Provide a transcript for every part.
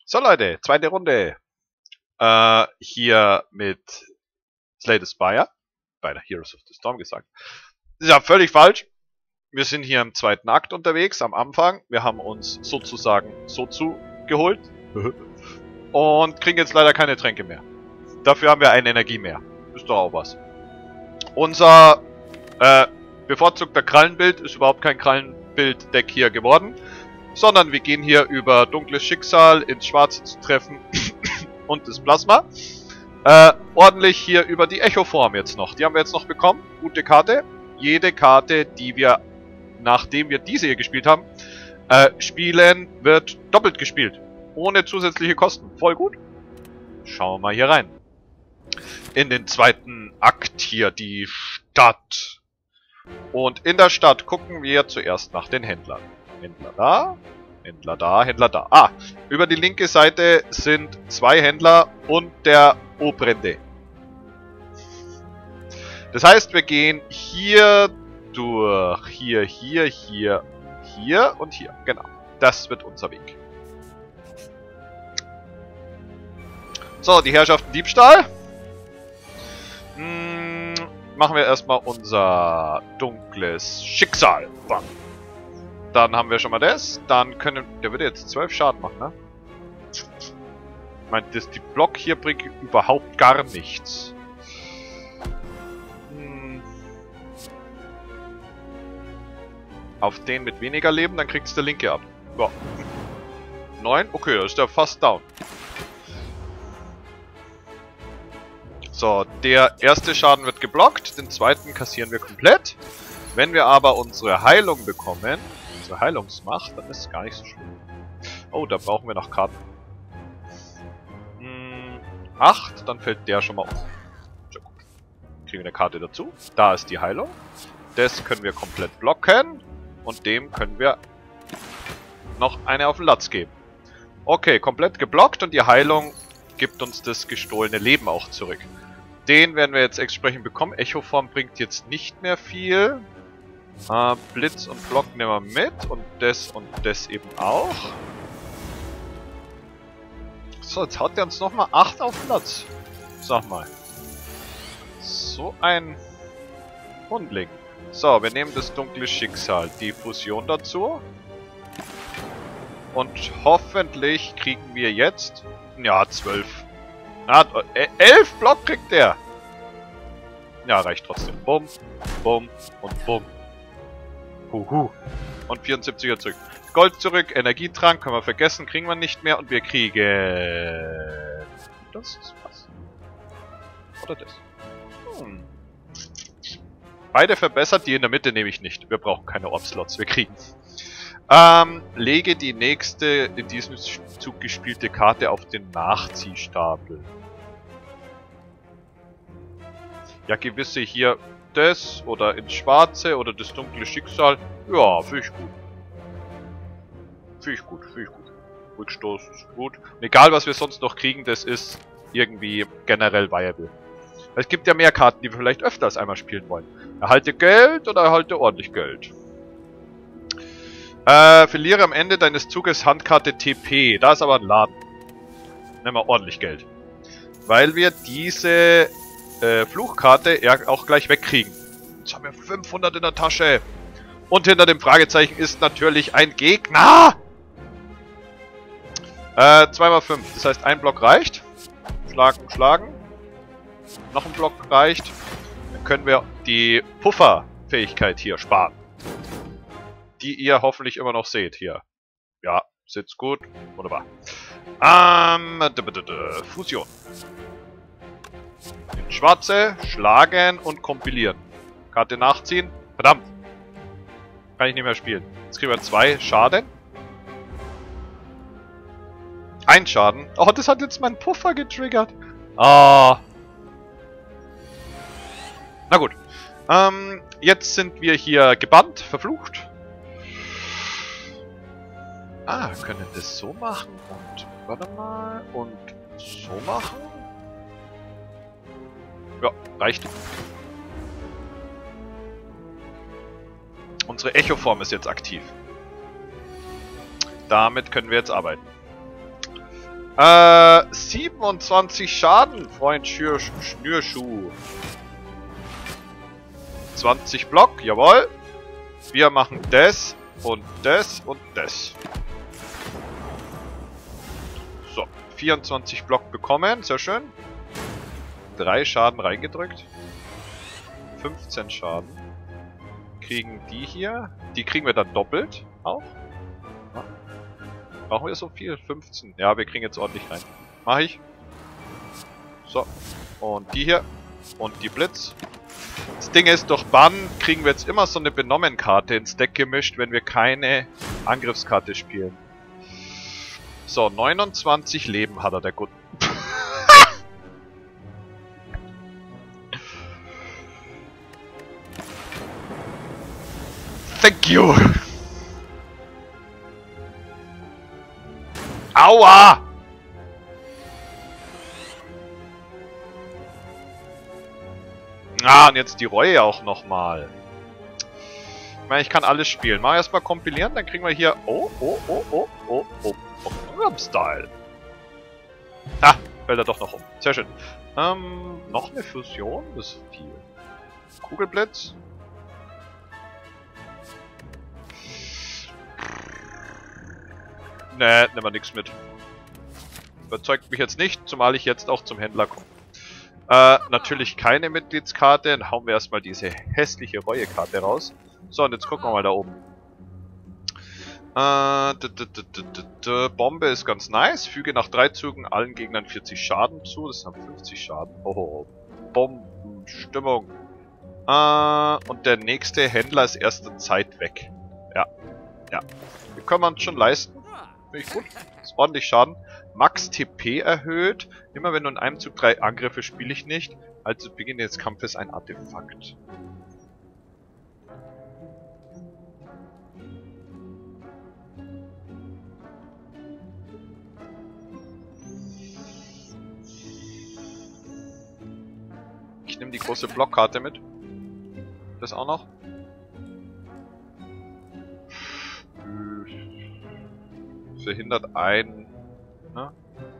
So Leute, zweite Runde. Hier mit Slay the Spire. Beinahe Heroes of the Storm gesagt. Ist ja völlig falsch. Wir sind hier im zweiten Akt unterwegs, am Anfang. Wir haben uns sozusagen Sozu geholt. Und kriegen jetzt leider keine Tränke mehr. Dafür haben wir eine Energie mehr. Ist doch auch was. Unser bevorzugter Krallenbild ist überhaupt kein Krallenbild-Deck hier geworden. Sondern wir gehen hier über dunkles Schicksal ins Schwarze zu treffen und das Plasma. Ordentlich hier über die Echo-Form jetzt noch. Die haben wir jetzt noch bekommen. Gute Karte. Jede Karte, die wir, nachdem wir diese hier gespielt haben, spielen, wird doppelt gespielt. Ohne zusätzliche Kosten. Voll gut. Schauen wir mal hier rein. In den zweiten Akt hier, die Stadt. Und in der Stadt gucken wir zuerst nach den Händlern. Händler da, Händler da, Händler da. Ah, über die linke Seite sind zwei Händler und der Obrende. Das heißt, wir gehen hier durch. Hier und hier. Genau. Das wird unser Weg. So, die Herrschaften Diebstahl. Machen wir erstmal unser dunkles Schicksal. Bam. Dann haben wir schon mal das. Dann können... Der würde jetzt 12 Schaden machen, ne? Ich meine, die Block hier bringt überhaupt gar nichts. Auf den mit weniger Leben, dann kriegst du der linke ab. Ja. 9? Okay, da ist der fast down. So, der erste Schaden wird geblockt. Den zweiten kassieren wir komplett. Wenn wir aber unsere Heilung bekommen... Heilungsmacht, dann ist es gar nicht so schlimm. Oh, da brauchen wir noch Karten. 8, dann fällt der schon mal um. Sehr gut. Kriegen wir eine Karte dazu. Da ist die Heilung. Das können wir komplett blocken. Und dem können wir noch eine auf den Latz geben. Okay, komplett geblockt und die Heilung gibt uns das gestohlene Leben auch zurück. Den werden wir jetzt entsprechend bekommen. Echo-Form bringt jetzt nicht mehr viel. Blitz und Block nehmen wir mit und das eben auch. So, jetzt haut der uns nochmal 8 auf Platz. Sag mal. So ein Hundling. So, wir nehmen das dunkle Schicksal, die Fusion dazu. Und hoffentlich kriegen wir jetzt... Ja, 12. 11 Block kriegt der. Ja, reicht trotzdem. Bumm, bumm und bumm. Huhu. Und 74er zurück. Gold zurück, Energietrank, können wir vergessen, kriegen wir nicht mehr. Und wir kriegen... Das ist was. Oder das. Beide verbessert, die in der Mitte nehme ich nicht. Wir brauchen keine Orb-Slots, wir kriegen. Lege die nächste in diesem Zug gespielte Karte auf den Nachziehstapel. Ja, gewisse hier... Das oder ins Schwarze oder das dunkle Schicksal. Ja, finde ich gut. Finde ich gut. Rückstoß ist gut. Und egal, was wir sonst noch kriegen, das ist irgendwie generell viable. Es gibt ja mehr Karten, die wir vielleicht öfter als einmal spielen wollen. Erhalte Geld oder erhalte ordentlich Geld. Verliere am Ende deines Zuges Handkarte TP. Da ist aber ein Laden. Nehmen wir ordentlich Geld. Weil wir diese... Fluchkarte ja auch gleich wegkriegen. Jetzt haben wir 500 in der Tasche. Und hinter dem Fragezeichen ist natürlich ein Gegner. 2x5. Das heißt, ein Block reicht. Schlagen. Noch ein Block reicht. Dann können wir die Puffer-Fähigkeit hier sparen. Die ihr hoffentlich immer noch seht hier. Ja, sitzt gut. Wunderbar. Fusion. In Schwarze, schlagen und kompilieren. Karte nachziehen. Verdammt. Kann ich nicht mehr spielen. Jetzt kriegen wir 2 Schaden. 1 Schaden. Oh, das hat jetzt meinen Puffer getriggert. Ah. Na gut. Jetzt sind wir hier gebannt, verflucht. Können das so machen und... Warte mal. Und so machen. Ja, reicht. Unsere Echo-Form ist jetzt aktiv. Damit können wir jetzt arbeiten. 27 Schaden, Freund Schnürschuh. 20 Block, jawohl. Wir machen das und das und das. So, 24 Block bekommen, sehr schön. 3 Schaden reingedrückt. 15 Schaden. Kriegen die hier. Die kriegen wir dann doppelt auch. Ja. Brauchen wir so viel? 15. Ja, wir kriegen jetzt ordentlich rein. Mach ich. So. Und die hier. Und die Blitz. Das Ding ist, durch Bann kriegen wir jetzt immer so eine Benommen-Karte ins Deck gemischt, wenn wir keine Angriffskarte spielen. So, 29 Leben hat er, der Gut. Thank you! Aua! Ah, und jetzt die Reue auch nochmal. Ich meine, ich kann alles spielen. Mal erstmal kompilieren, dann kriegen wir hier... Oh. Style. Ah, fällt er doch noch um. Sehr schön. Noch eine Fusion? Das ist viel. Kugelblitz. Nee, nehmen wir nichts mit. Überzeugt mich jetzt nicht, zumal ich jetzt auch zum Händler komme. Natürlich keine Mitgliedskarte. Dann hauen wir erstmal diese hässliche Reue-Karte raus. So, und jetzt gucken wir mal da oben. Bombe ist ganz nice. Füge nach 3 Zügen allen Gegnern 40 Schaden zu. Das sind 50 Schaden. Oh, Bombenstimmung. Und der nächste Händler ist erst in Zeit weg. Ja. Wir können uns schon leisten. Finde ich gut. Das ist ordentlich Schaden. Max TP erhöht. Immer wenn du in einem Zug 3 Angriffe spiele ich nicht. Also zu Beginn des Kampfes ein Artefakt. Ich nehme die große Blockkarte mit. Das auch noch. Verhindert ein... Ne?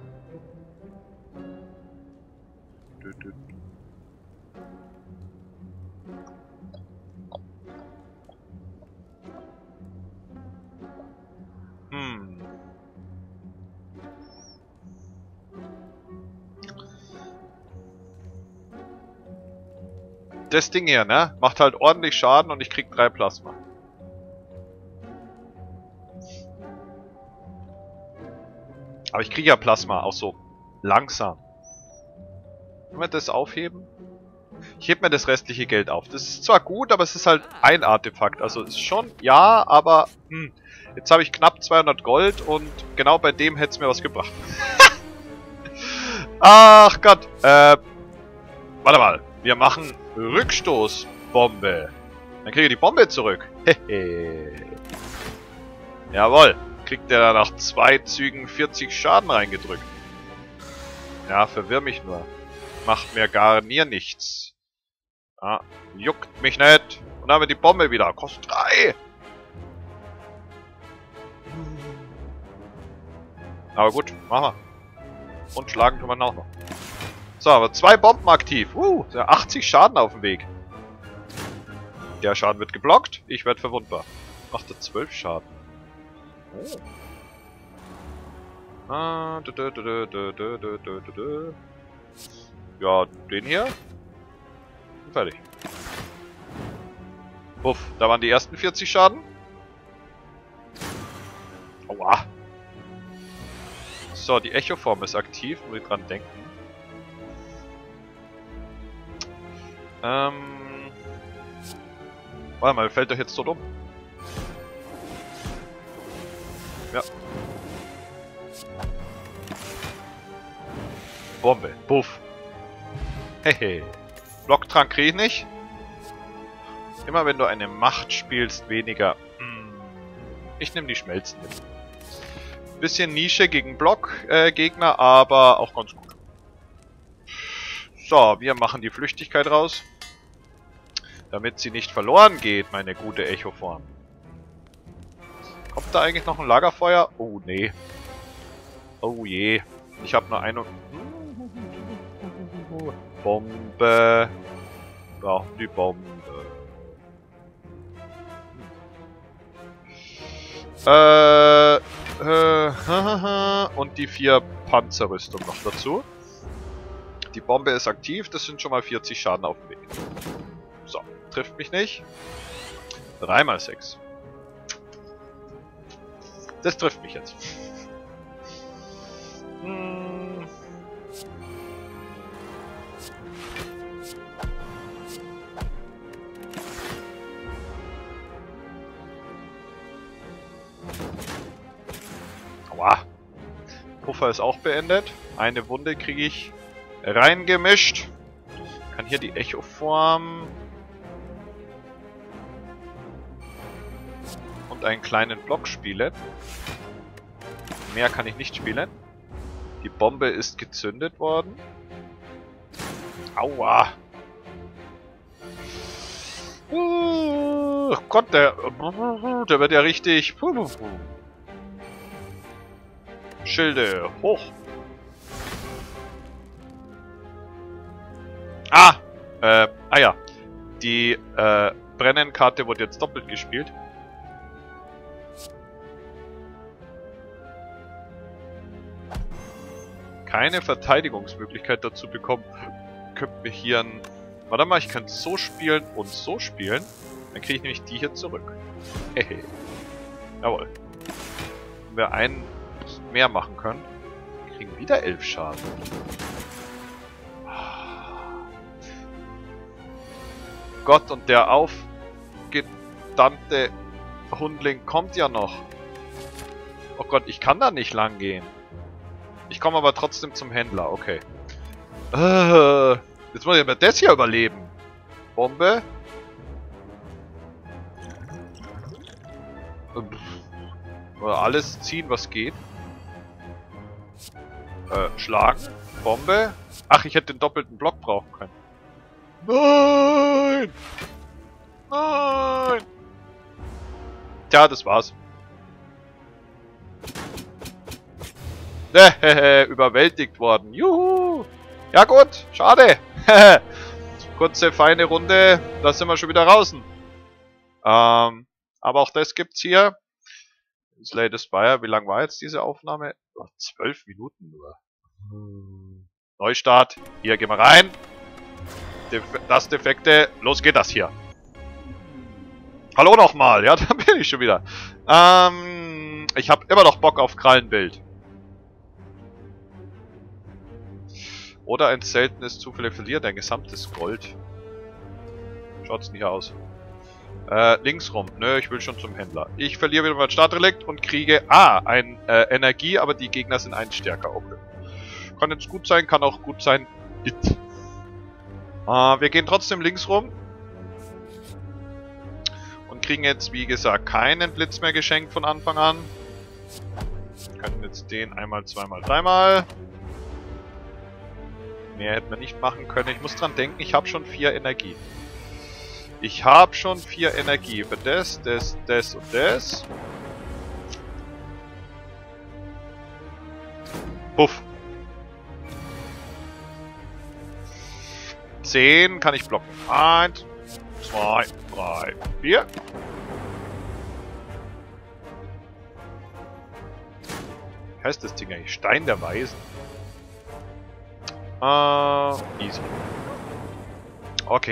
Das Ding hier, ne? Macht halt ordentlich Schaden und ich krieg 3 Plasma. Aber ich kriege ja Plasma, auch so langsam. Können wir das aufheben? Ich heb mir das restliche Geld auf. Das ist zwar gut, aber es ist halt ein Artefakt. Also ist schon, ja, aber jetzt habe ich knapp 200 Gold und genau bei dem hätte es mir was gebracht. Ach Gott. Warte mal. Wir machen Rückstoßbombe. Dann kriege ich die Bombe zurück. Hehe. Jawohl. Kriegt der da nach 2 Zügen 40 Schaden reingedrückt. Ja, verwirr mich nur. Macht mir gar nichts. Ah, juckt mich nicht. Und dann haben wir die Bombe wieder. Kostet 3. Aber gut, machen wir. Und schlagen tun wir auch noch. So, aber 2 Bomben aktiv. 80 Schaden auf dem Weg. Der Schaden wird geblockt. Ich werde verwundbar. Macht er 12 Schaden. Oh. Ja, den hier. Und fertig. Puff, da waren die ersten 40 Schaden. Aua. So, die Echo-Form ist aktiv, muss ich dran denken. Warte mal, fällt doch jetzt tot um. Ja. Bombe. Puff. Hehe. Blocktrank krieg ich nicht. Immer wenn du eine Macht spielst, weniger. Ich nehme die Schmelzen mit. Bisschen Nische gegen Block-Gegner, aber auch ganz gut. So, wir machen die Flüchtigkeit raus. Damit sie nicht verloren geht, meine gute Echo-Form. Kommt da eigentlich noch ein Lagerfeuer? Oh, nee. Oh je. Ich habe nur eine... Bombe. Brauchen die Bombe. Und die 4 Panzerrüstung noch dazu. Die Bombe ist aktiv, das sind schon mal 40 Schaden auf dem Weg. So, trifft mich nicht. 3 mal 6. Das trifft mich jetzt. Aua. Puffer ist auch beendet. Eine Wunde kriege ich reingemischt. Kann hier die Echo-Form und einen kleinen Block spielen. Mehr kann ich nicht spielen. Die Bombe ist gezündet worden. Aua. Oh Gott, der wird ja richtig... Schilde, hoch. Ja. Die Brennenkarte wurde jetzt doppelt gespielt. Keine Verteidigungsmöglichkeit dazu bekommen. Könnten wir hier ein... Warte mal, ich könnte so spielen und so spielen. Dann kriege ich nämlich die hier zurück. Hehe. Jawohl. Wenn wir einen mehr machen können, kriegen wieder 11 Schaden. Gott, und der aufgedammte Hundling kommt ja noch. Oh Gott, ich kann da nicht lang gehen. Ich komme aber trotzdem zum Händler, okay. Jetzt muss ich aber das hier überleben. Bombe. Alles ziehen, was geht. Schlagen. Bombe. Ach, ich hätte den doppelten Block brauchen können. Nein! Nein! Tja, das war's. Überwältigt worden. Juhu! Ja gut, schade. Kurze, feine Runde. Da sind wir schon wieder draußen. Aber auch das gibt's hier. Slay the Spire. Wie lang war jetzt diese Aufnahme? Oh, 12 Minuten nur. Neustart. Hier, gehen wir rein. Das Defekte. Los geht das hier. Hallo nochmal. Ja, da bin ich schon wieder. Ich habe immer noch Bock auf Krallenbild. Oder ein seltenes zufällig verliert ein gesamtes Gold. Schaut's nicht aus. Links rum. Nö, ich will schon zum Händler. Ich verliere wieder mein Startrelikt und kriege ein Energie, aber die Gegner sind einen stärker. Okay. Kann jetzt gut sein, kann auch gut sein. Wir gehen trotzdem links rum. Und kriegen jetzt, wie gesagt, keinen Blitz mehr geschenkt von Anfang an. Können jetzt den einmal, zweimal, dreimal. Mehr hätten wir nicht machen können. Ich muss dran denken, ich habe schon 4 Energie. Ich habe schon 4 Energie für das und das. Puff. 10 kann ich blocken. 1, 2, 3, 4. Wie heißt das Ding eigentlich? Stein der Weisen. Easy. Okay.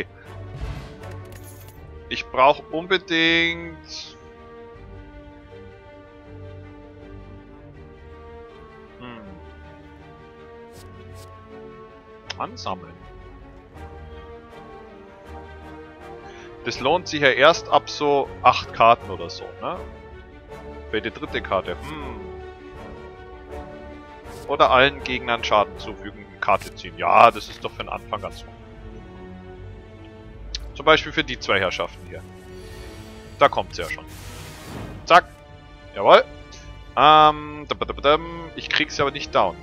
Ich brauche unbedingt... Ansammeln. Das lohnt sich ja erst ab so 8 Karten oder so, ne? Für die dritte Karte. Oder allen Gegnern Schaden zufügen, Karte ziehen. Ja, das ist doch für den Anfang ganz gut. Zum Beispiel für die 2 Herrschaften hier. Da kommt's ja schon. Zack. Jawohl. Ich krieg's aber nicht down.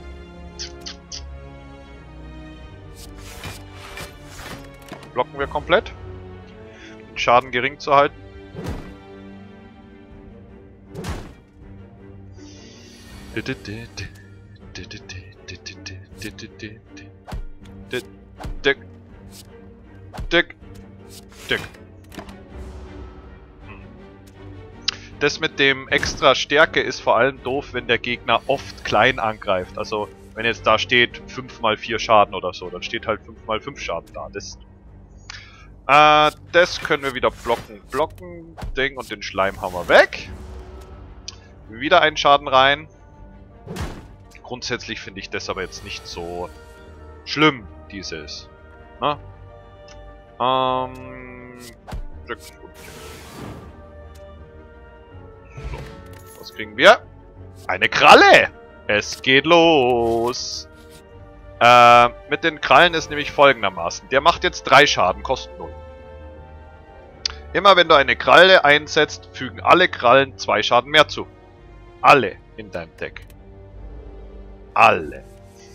Blocken wir komplett. Den Schaden gering zu halten. Das mit dem extra Stärke ist vor allem doof, wenn der Gegner oft klein angreift. Also, wenn jetzt da steht 5x4 Schaden oder so, dann steht halt 5x5 Schaden da. Das können wir wieder blocken. Blocken, Ding und den Schleim haben wir weg. Wieder einen Schaden rein. Grundsätzlich finde ich das aber jetzt nicht so schlimm, dieses. Na? So, was kriegen wir? Eine Kralle! Es geht los! Mit den Krallen ist nämlich folgendermaßen. Der macht jetzt 3 Schaden, kostet 0. Immer wenn du eine Kralle einsetzt, fügen alle Krallen 2 Schaden mehr zu. Alle in deinem Deck. Alle.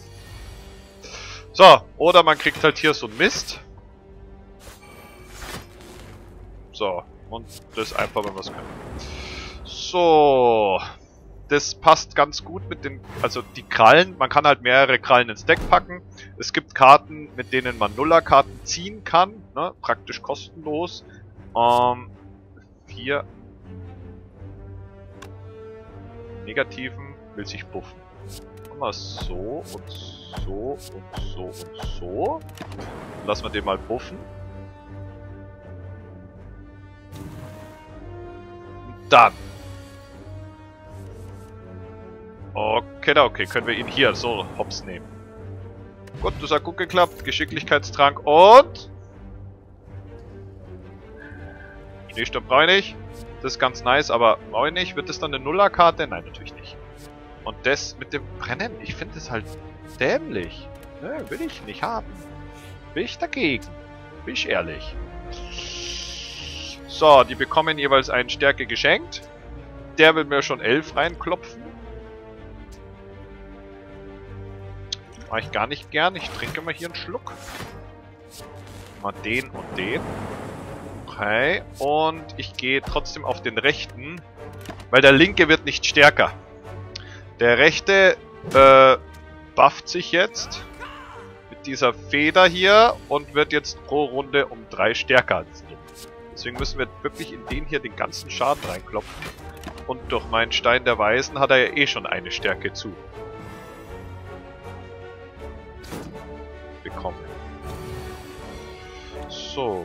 So, oder man kriegt halt hier so einen Mist. So, und das einfach, wenn wir es können. So. Das passt ganz gut mit den, also die Krallen, man kann halt mehrere Krallen ins Deck packen. Es gibt Karten, mit denen man Nuller-Karten ziehen kann, ne? Praktisch kostenlos. 4 Negativen will sich buffen. Machen wir so und so und so und so. Lassen wir den mal buffen. Und dann. Okay, können wir ihn hier so hops nehmen. Gut, das hat gut geklappt. Geschicklichkeitstrank und... Schneesturm brauche ich nicht. Das ist ganz nice, aber brauche ich nicht. Wird das dann eine Nuller-Karte? Nein, natürlich nicht. Und das mit dem Brennen, ich finde das halt dämlich. Ne, will ich nicht haben. Bin ich dagegen. Bin ich ehrlich. So, die bekommen jeweils eine Stärke geschenkt. Der will mir schon 11 reinklopfen. Mache ich gar nicht gern. Ich trinke mal hier einen Schluck. Mal den und den. Okay. Und ich gehe trotzdem auf den rechten. Weil der linke wird nicht stärker. Der rechte bufft sich jetzt. Mit dieser Feder hier. Und wird jetzt pro Runde um 3 stärker als den. Deswegen müssen wir wirklich in den hier den ganzen Schaden reinklopfen. Und durch meinen Stein der Weisen hat er ja eh schon eine Stärke zu. Bekommen. So.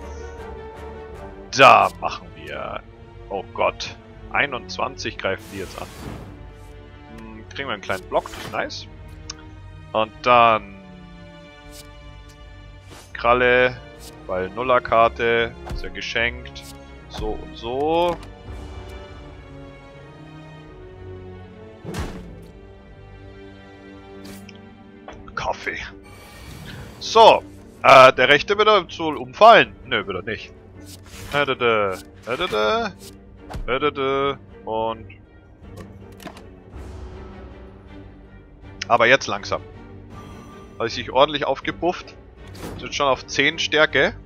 Da machen wir. Oh Gott. 21 greifen die jetzt an. Kriegen wir einen kleinen Block, das ist nice. Und dann Kralle, weil Nuller-Karte, ist ja geschenkt. So und so. Kaffee. So, der rechte wird er wohl umfallen. Nö, wird er nicht. Und... Aber jetzt langsam. Hat sich ordentlich aufgebufft. Ist jetzt schon auf 10 Stärke.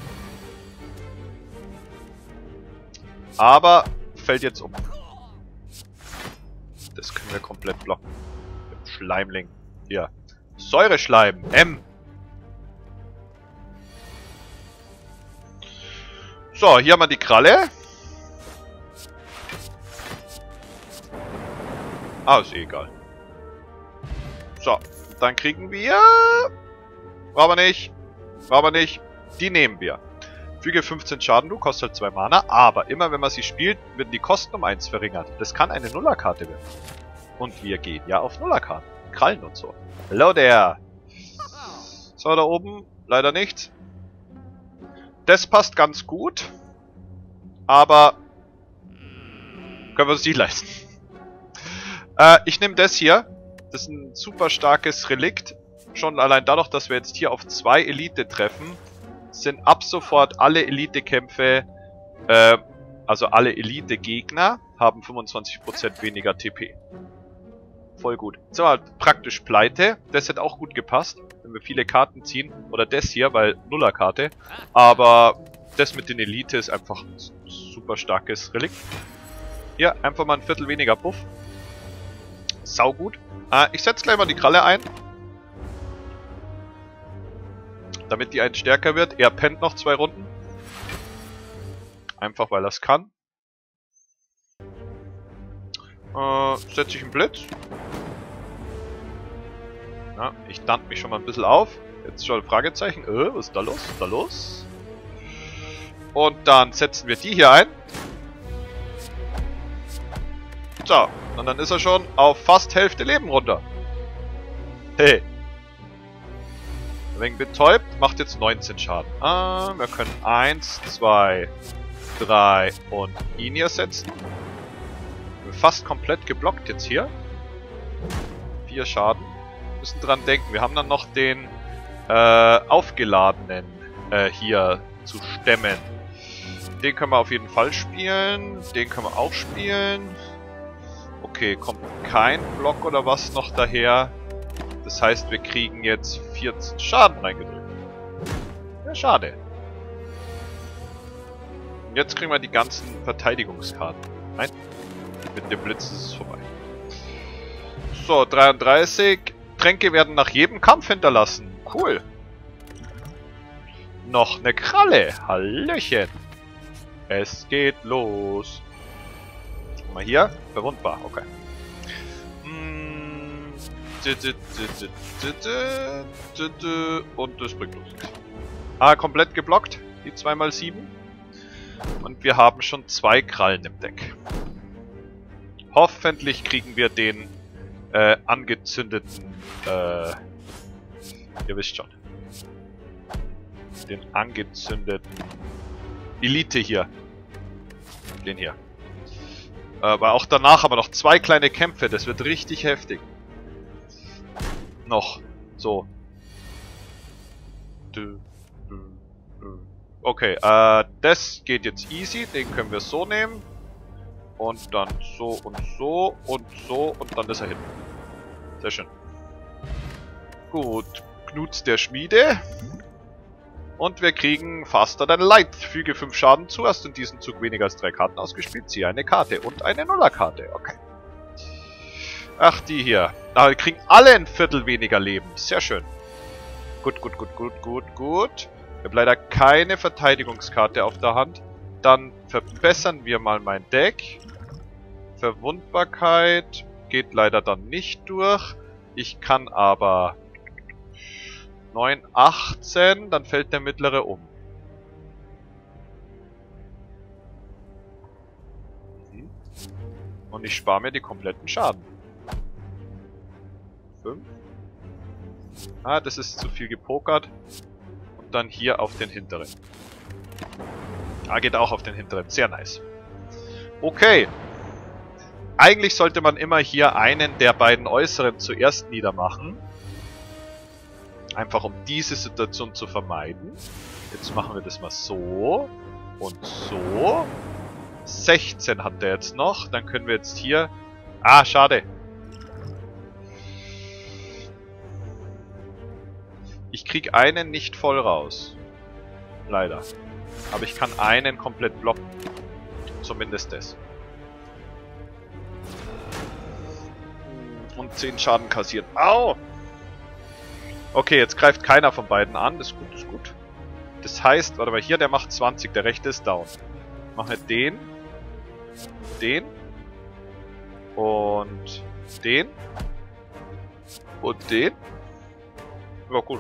Aber fällt jetzt um. Das können wir komplett blocken. Schleimling. Hier. Säureschleim. M. So, hier haben wir die Kralle. Ah, ist eh egal. So, dann kriegen wir... Brauchen wir nicht. Brauchen wir nicht. Die nehmen wir. Füge 15 Schaden, du kostet halt 2 Mana, aber immer wenn man sie spielt, werden die Kosten um 1 verringert. Das kann eine Nullerkarte werden. Und wir gehen ja auf Nullerkarten. Krallen und so. Hello there. So, da oben leider nichts. Das passt ganz gut. Aber können wir uns nicht leisten. Ich nehme das hier. Das ist ein super starkes Relikt. Schon allein dadurch, dass wir jetzt hier auf 2 Elite treffen, sind ab sofort alle Elite-Kämpfe, also alle Elite-Gegner, haben 25% weniger TP. Voll gut. So, halt praktisch pleite. Das hätte auch gut gepasst, wenn wir viele Karten ziehen. Oder das hier, weil Nuller-Karte. Aber das mit den Elite ist einfach ein super starkes Relikt. Hier, einfach mal ein Viertel weniger Buff. Sau gut. Ich setze gleich mal die Kralle ein. Damit die einen stärker wird. Er pennt noch 2 Runden. Einfach weil er es kann. Setze ich einen Blitz. Ja, ich dampf mich schon mal ein bisschen auf. Jetzt schon Fragezeichen. Was ist da los? Was ist da los? Und dann setzen wir die hier ein. So, und dann ist er schon auf fast Hälfte Leben runter. Hey. Ein wenig betäubt, macht jetzt 19 Schaden. Wir können 1, 2, 3 und ihn hier setzen. Fast komplett geblockt jetzt hier. 4 Schaden. Müssen dran denken, wir haben dann noch den aufgeladenen hier zu stemmen. Den können wir auf jeden Fall spielen. Den können wir auch spielen. Okay, kommt kein Block oder was noch daher. Das heißt, wir kriegen jetzt 14 Schaden reingedrückt. Ja, schade. Und jetzt kriegen wir die ganzen Verteidigungskarten. Nein, mit dem Blitz ist es vorbei. So, 33. Tränke werden nach jedem Kampf hinterlassen. Cool. Noch eine Kralle. Hallöchen. Es geht los. Mal hier. Verwundbar. Okay. Und das bringt uns nichts. Komplett geblockt. Die 2x7. Und wir haben schon 2 Krallen im Deck. Hoffentlich kriegen wir den angezündeten, ihr wisst schon. Den angezündeten Elite hier. Den hier. Aber auch danach haben wir noch 2 kleine Kämpfe. Das wird richtig heftig. Noch. So. Okay, das geht jetzt easy. Den können wir so nehmen. Und dann so und so und so und dann ist er hin. Sehr schön. Gut. Knuts der Schmiede. Und wir kriegen Faster Than Light. Füge 5 Schaden zu. Hast du in diesem Zug weniger als 3 Karten ausgespielt? Ziehe eine Karte und eine Nullerkarte. Okay. Ach, die hier. Aber wir kriegen alle ein Viertel weniger Leben. Sehr schön. Gut, gut, gut, gut, gut, gut. Ich habe leider keine Verteidigungskarte auf der Hand. Dann verbessern wir mal mein Deck. Verwundbarkeit geht leider dann nicht durch. Ich kann aber 9, 18, dann fällt der mittlere um. Und ich spare mir die kompletten Schaden. 5. Das ist zu viel gepokert. Und dann hier auf den hinteren. Geht auch auf den hinteren. Sehr nice. Okay. Eigentlich sollte man immer hier einen der beiden äußeren zuerst niedermachen. Einfach um diese Situation zu vermeiden. Jetzt machen wir das mal so. Und so. 16 hat der jetzt noch. Dann können wir jetzt hier... schade. Ich krieg einen nicht voll raus. Leider. Aber ich kann einen komplett blocken. Zumindest das. Und 10 Schaden kassiert. Au! Okay, jetzt greift keiner von beiden an. Das ist gut, das ist gut. Das heißt, warte mal, hier, der macht 20. Der rechte ist down. Machen wir den. Den. Und den. Und den. Ja, cool.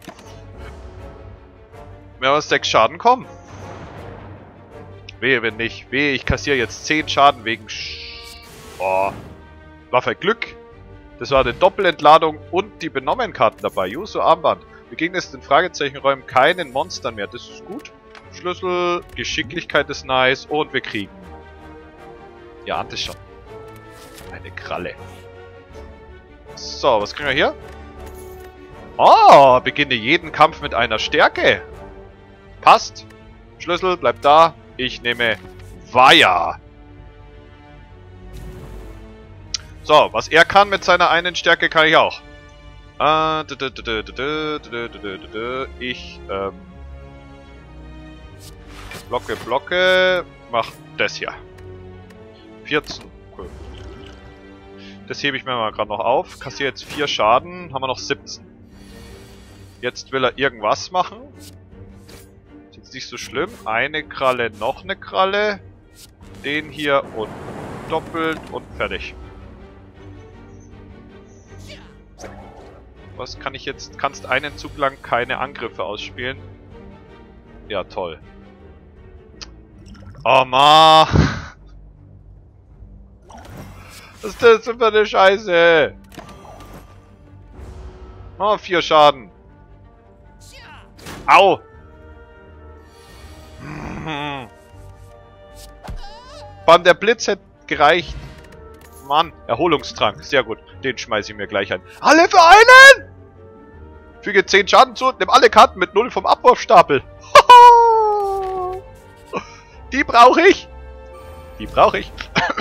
Mehr als 6 Schaden kommen. Wehe, wenn nicht. Wehe, ich kassiere jetzt 10 Schaden wegen... Waffe Glück. Das war eine Doppelentladung und die Benommenkarten dabei. Juso Armband. Begegnet es den Fragezeichenräumen keinen Monstern mehr. Das ist gut. Schlüssel, Geschicklichkeit ist nice. Und wir kriegen... Ihr ahnt es schon. Eine Kralle. So, was kriegen wir hier? Beginne jeden Kampf mit einer Stärke. Passt. Schlüssel, bleibt da. Ich nehme Vaya. So, was er kann mit seiner einen Stärke, kann ich auch. Ich, Blocke, mach das hier. 14. Cool. Das hebe ich mir mal gerade noch auf. Kassiere jetzt 4 Schaden, haben wir noch 17. Jetzt will er irgendwas machen. Ist jetzt nicht so schlimm. Eine Kralle, noch eine Kralle. Den hier und doppelt und fertig. Was kann ich jetzt? Kannst einen Zug lang keine Angriffe ausspielen. Ja, toll. Oh man. Was ist das denn für eine Scheiße? Oh, 4 Schaden. Au! Bam, der Blitz hätte gereicht. Mann, Erholungstrank. Sehr gut. Den schmeiße ich mir gleich ein. Alle für einen! Füge 10 Schaden zu und nimm alle Karten mit 0 vom Abwurfstapel. Die brauche ich. Die brauche ich.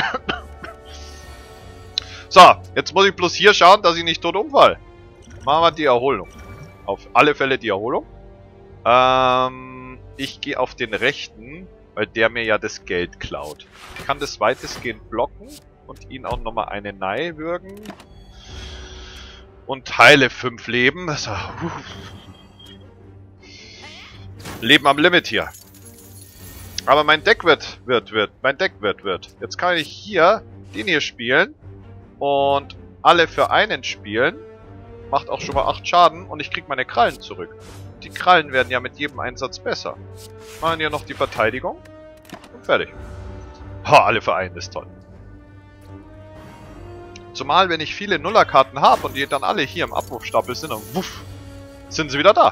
So, jetzt muss ich bloß hier schauen, dass ich nicht tot umfall. Machen wir die Erholung. Auf alle Fälle die Erholung. Ich gehe auf den rechten, weil der mir ja das Geld klaut. Ich kann das weitestgehend blocken und ihn auch nochmal eine Nei würgen. Und heile 5 Leben. So. Leben am Limit hier. Aber mein Deck wird. Jetzt kann ich hier den hier spielen. Und alle für einen spielen. Macht auch schon mal 8 Schaden und ich krieg meine Krallen zurück. Die Krallen werden ja mit jedem Einsatz besser. Machen hier noch die Verteidigung. Und fertig. Ha, alle für einen ist toll. Zumal, wenn ich viele Nullerkarten habe und die dann alle hier im Abwurfstapel sind, dann wuff, sind sie wieder da.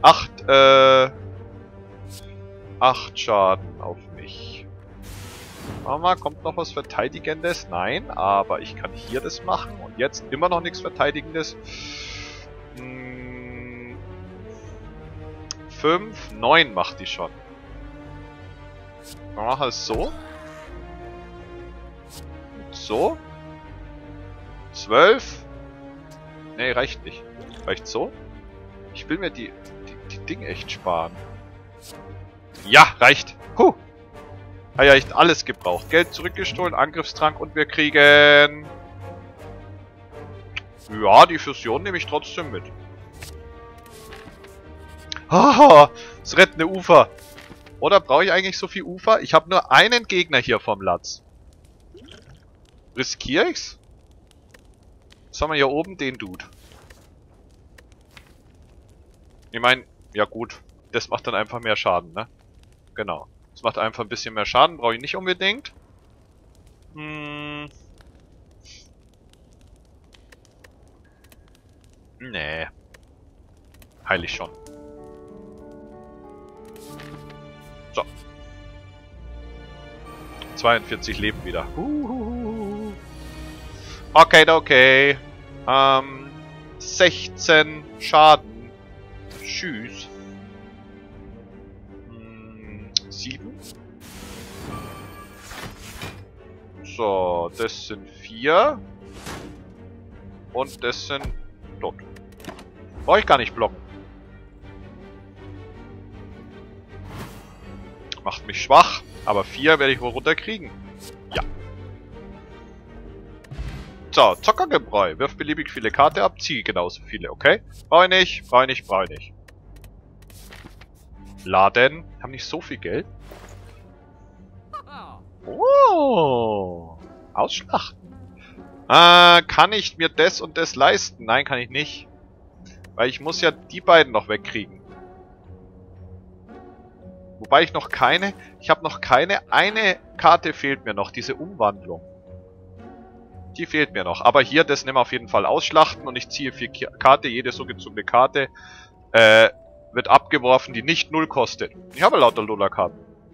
8 Schaden auf mich. Mama, kommt noch was Verteidigendes? Nein, aber ich kann hier das machen und jetzt immer noch nichts Verteidigendes. 5, 9 macht die schon. Wir machen es so. Und so. 12. Ne, reicht nicht. Reicht so? Ich will mir die Dinge echt sparen. Ja, reicht. Huh. Hat ja echt alles gebraucht. Geld zurückgestohlen, Angriffstrank und wir kriegen... Ja, die Fusion nehme ich trotzdem mit. Haha, das rettende Ufer. Oder brauche ich eigentlich so viel Ufer? Ich habe nur einen Gegner hier vom Latz. Riskiere ich's? Was haben wir hier oben? Den Dude. Ich meine, ja gut. Das macht dann einfach mehr Schaden, ne? Genau. Das macht einfach ein bisschen mehr Schaden. Brauche ich nicht unbedingt. Nee. Heil ich schon. So. 42 Leben wieder. Okay. 16 Schaden. Tschüss. 7. So, das sind 4. Und das sind tot. Brauche ich gar nicht blocken. Macht mich schwach, aber 4 werde ich wohl runterkriegen. Ja. So, Zockergebräu. Wirf beliebig viele Karten ab, ziehe genauso viele, okay? Brauche ich nicht. Laden. Haben nicht so viel Geld. Oh. Ausschlachten. Kann ich mir das und das leisten? Nein, kann ich nicht. Weil ich muss ja die beiden noch wegkriegen. Wobei ich noch keine... Ich habe noch keine... Eine Karte fehlt mir noch. Diese Umwandlung. Die fehlt mir noch. Aber hier, das nehmen wir auf jeden Fall ausschlachten. Und ich ziehe 4 Karte. Jede so gezogene Karte wird abgeworfen, die nicht 0 kostet. Ich habe lauter Lola-Karten.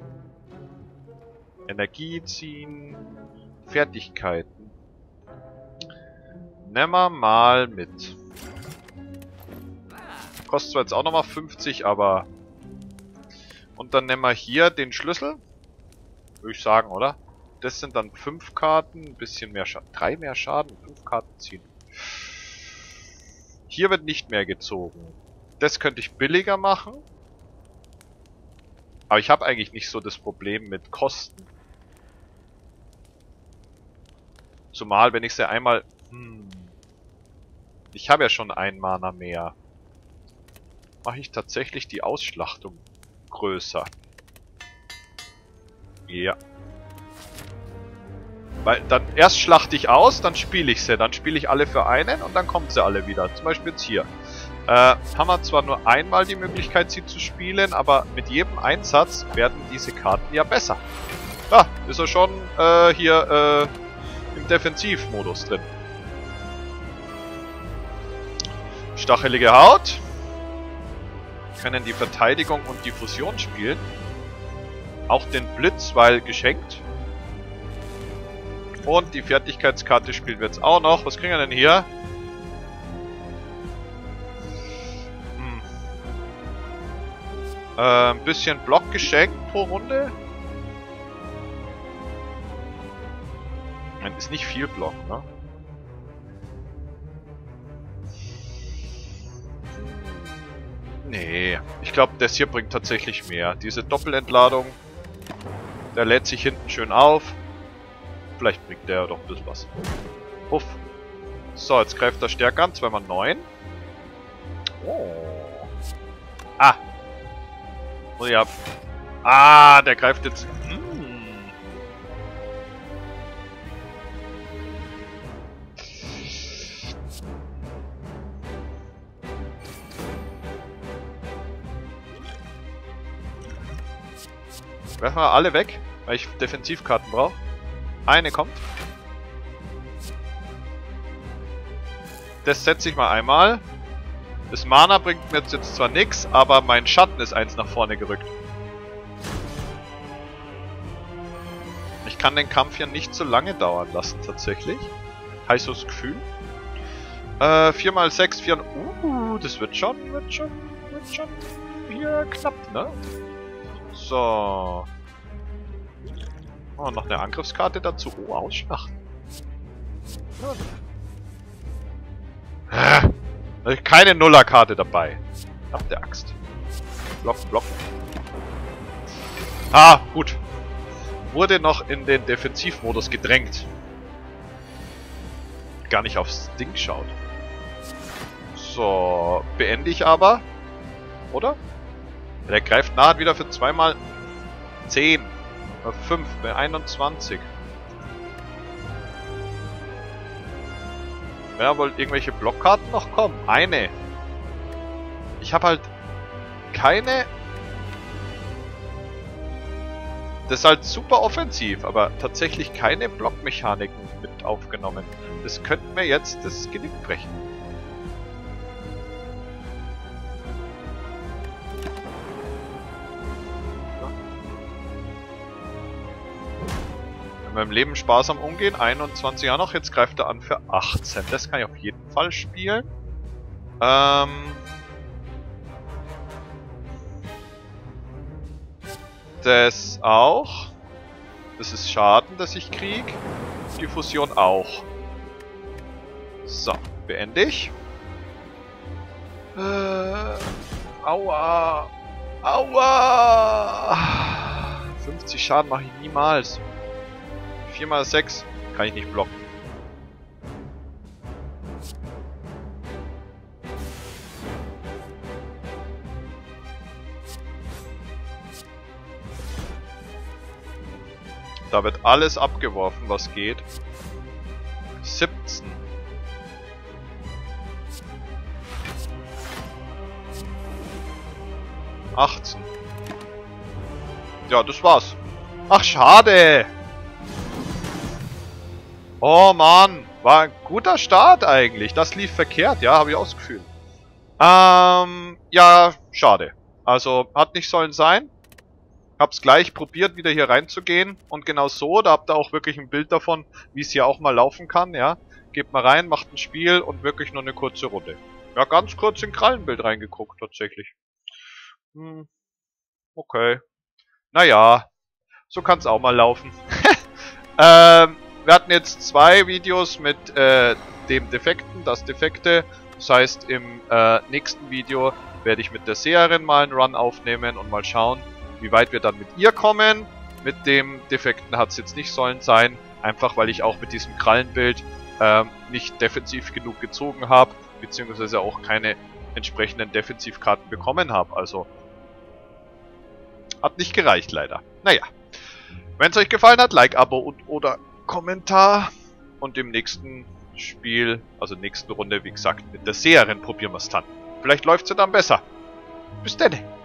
Energie ziehen. Fertigkeiten. Nehmen wir mal mit. Kostet zwar jetzt auch nochmal 50, aber... Und dann nehmen wir hier den Schlüssel. Würde ich sagen, oder? Das sind dann 5 Karten, ein bisschen mehr Schaden. 3 mehr Schaden, 5 Karten ziehen. Hier wird nicht mehr gezogen. Das könnte ich billiger machen. Aber ich habe eigentlich nicht so das Problem mit Kosten. Zumal, wenn ich sie einmal... Ich habe ja schon 1 Mana mehr. mache ich tatsächlich die Ausschlachtung größer. Ja. Weil dann erst schlachte ich aus, dann spiele ich sie. Dann spiele ich alle für einen und dann kommen sie alle wieder. Zum Beispiel jetzt hier. Haben wir zwar nur einmal die Möglichkeit, sie zu spielen, aber mit jedem Einsatz werden diese Karten ja besser. Da ist er schon hier im Defensivmodus drin. Stachelige Haut. Können die Verteidigung und die Fusion spielen. Auch den Blitz, weil geschenkt. Und die Fertigkeitskarte spielen wir jetzt auch noch. Was kriegen wir denn hier? Ein bisschen Block geschenkt pro Runde. Ist nicht viel Block, ne? Nee, ich glaube, das hier bringt tatsächlich mehr. Diese Doppelentladung, der lädt sich hinten schön auf. Vielleicht bringt der doch ein bisschen was. Puff. So, jetzt greift er stärker an, zweimal 9. Oh. Ah. Oh ja. Ah, der greift jetzt... Werfen wir alle weg, weil ich Defensivkarten brauche. Eine kommt. Das setze ich mal einmal. Das Mana bringt mir jetzt zwar nichts, aber mein Schatten ist eins nach vorne gerückt. Ich kann den Kampf ja nicht so lange dauern lassen, tatsächlich. Heißes Gefühl. 4x6, 4... das wird schon hier knapp, ne? So. Oh, noch eine Angriffskarte dazu. Oh, Ausschlachten. Ja. Keine Nullerkarte dabei. Ab der Axt. Block, Block. Ah, gut. Wurde noch in den Defensivmodus gedrängt. Gar nicht aufs Ding schaut. So, beende ich aber. Oder? Der greift nahe wieder für 2x 10. 5, bei 21. Ja, wohl irgendwelche Blockkarten noch kommen. Eine. Ich habe halt keine... Das ist halt super offensiv, aber tatsächlich keine Blockmechaniken mit aufgenommen. Das könnte mir jetzt das Genick brechen. Mit dem Leben sparsam umgehen, 21 Jahre noch, jetzt greift er an für 18. Das kann ich auf jeden Fall spielen. Das auch. Das ist Schaden, das ich kriege. Die Fusion auch. So, beende ich. Aua. Aua. 50 Schaden mache ich niemals. 4x6 kann ich nicht blocken. Da wird alles abgeworfen, was geht. 17. Ja, das war's. Ach, schade! Oh Mann, war ein guter Start eigentlich. Das lief verkehrt, ja, habe ich ausgefühlt. Ja, schade. Also, hat nicht sollen sein. Hab's gleich probiert, wieder hier reinzugehen. Und genau so, da habt ihr auch wirklich ein Bild davon, wie es hier auch mal laufen kann, ja. Geht mal rein, macht ein Spiel und wirklich nur eine kurze Runde. Ja, ganz kurz in Krallenbild reingeguckt, tatsächlich. Okay. Naja, so kann's auch mal laufen. Wir hatten jetzt 2 Videos mit dem Defekten, das Defekte. Das heißt, im nächsten Video werde ich mit der Seherin mal einen Run aufnehmen und mal schauen, wie weit wir dann mit ihr kommen. Mit dem Defekten hat es jetzt nicht sollen sein. Einfach weil ich auch mit diesem Krallenbild nicht defensiv genug gezogen habe. Beziehungsweise auch keine entsprechenden Defensivkarten bekommen habe. Also hat nicht gereicht leider. Naja, wenn es euch gefallen hat, Like, Abo und oder Kommentar. Und im nächsten Spiel, also nächsten Runde, wie gesagt, mit der Seherin probieren wir es dann. Vielleicht läuft es ja dann besser. Bis dann.